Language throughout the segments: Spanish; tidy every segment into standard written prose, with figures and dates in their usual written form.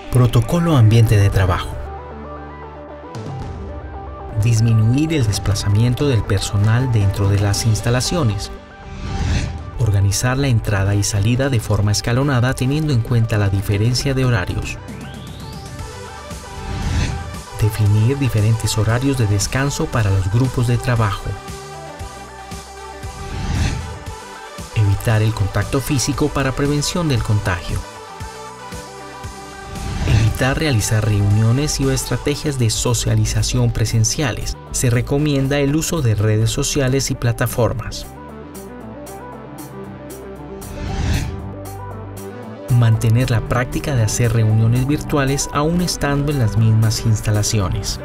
Protocolo ambiente de trabajo. Disminuir el desplazamiento del personal dentro de las instalaciones. Organizar la entrada y salida de forma escalonada teniendo en cuenta la diferencia de horarios. Definir diferentes horarios de descanso para los grupos de trabajo. Evitar el contacto físico para prevención del contagio. Evitar realizar reuniones y estrategias de socialización presenciales. Se recomienda el uso de redes sociales y plataformas. Mantener la práctica de hacer reuniones virtuales aún estando en las mismas instalaciones.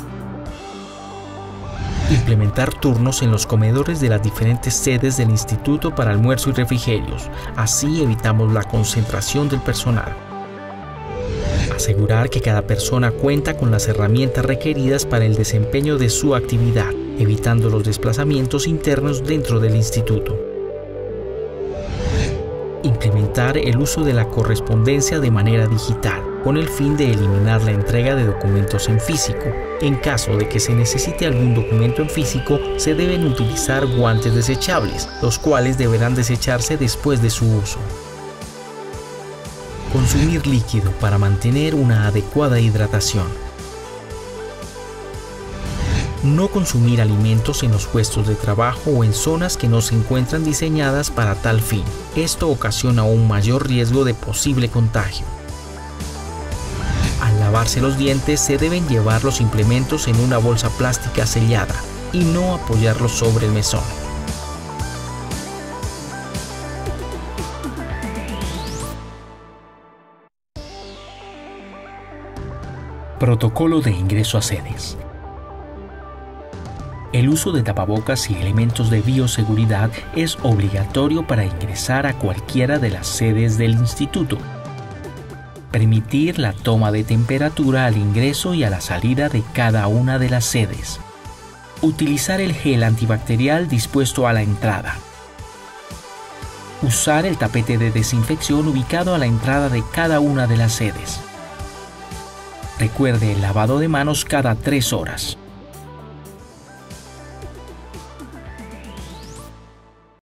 Implementar turnos en los comedores de las diferentes sedes del instituto para almuerzo y refrigerios. Así evitamos la concentración del personal. Asegurar que cada persona cuenta con las herramientas requeridas para el desempeño de su actividad, evitando los desplazamientos internos dentro del instituto. Implementar el uso de la correspondencia de manera digital, con el fin de eliminar la entrega de documentos en físico. En caso de que se necesite algún documento en físico, se deben utilizar guantes desechables, los cuales deberán desecharse después de su uso. Consumir líquido para mantener una adecuada hidratación. No consumir alimentos en los puestos de trabajo o en zonas que no se encuentran diseñadas para tal fin. Esto ocasiona un mayor riesgo de posible contagio. Al lavarse los dientes se deben llevar los implementos en una bolsa plástica sellada y no apoyarlos sobre el mesón. Protocolo de ingreso a sedes. El uso de tapabocas y elementos de bioseguridad es obligatorio para ingresar a cualquiera de las sedes del instituto. Permitir la toma de temperatura al ingreso y a la salida de cada una de las sedes. Utilizar el gel antibacterial dispuesto a la entrada. Usar el tapete de desinfección ubicado a la entrada de cada una de las sedes. Recuerde el lavado de manos cada 3 horas.